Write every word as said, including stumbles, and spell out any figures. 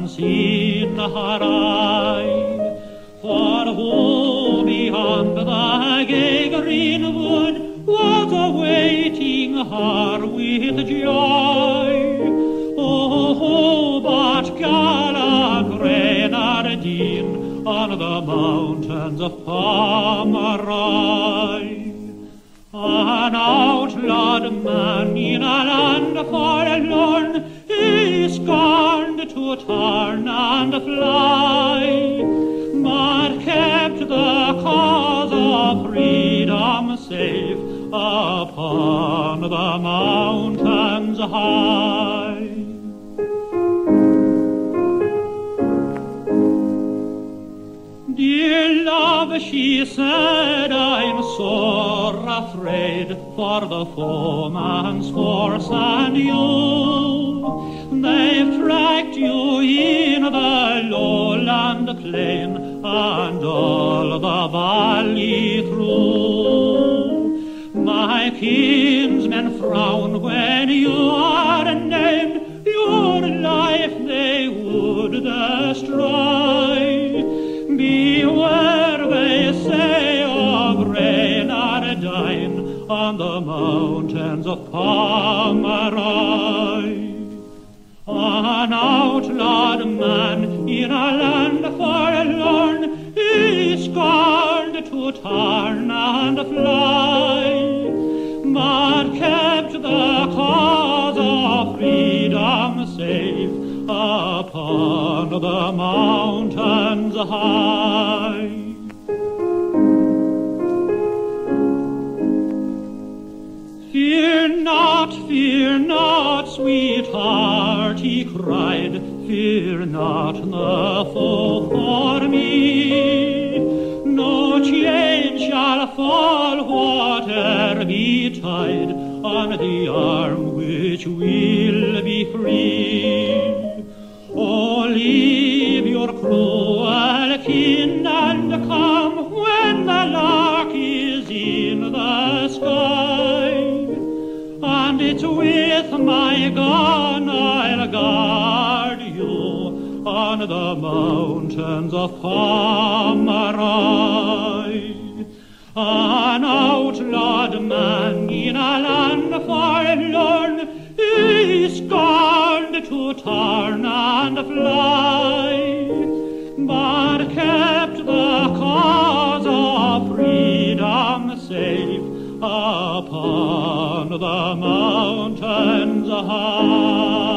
unseen her eye. For who beyond the gay green wood was awaiting her with joy? Oh, but gallant Reynardine on the mountains of Pomeroy, an outlawed man in a land forlorn, he scorned to turn and fly, but kept the cause of freedom safe upon the mountains high. Dear love, she said, I'm sore afraid for the foeman's force and you. They've tracked you in the lowland plain and all the valley through. My kinsmen frown when you are named, your life they would destroy. Beware, they say, of Reynardine on the mountains of Pomeroy. An outlawed man in a land forlorn, he scorned to turn and fly, but kept the cause of freedom safe upon the mountains high. Fear not, fear not, sweetheart, he cried, fear not the foe for me. No chain shall fall, whate'er betide, on the arm which will be free. Oh, leave your cruel kin and come when the lark is in the sky, and it's with my gun I'll guard you on the mountains of Pomeroy. An outlawed man in a land forlorn, he scorned to turn and fly, but kept the cause of freedom safe upon the mountains high.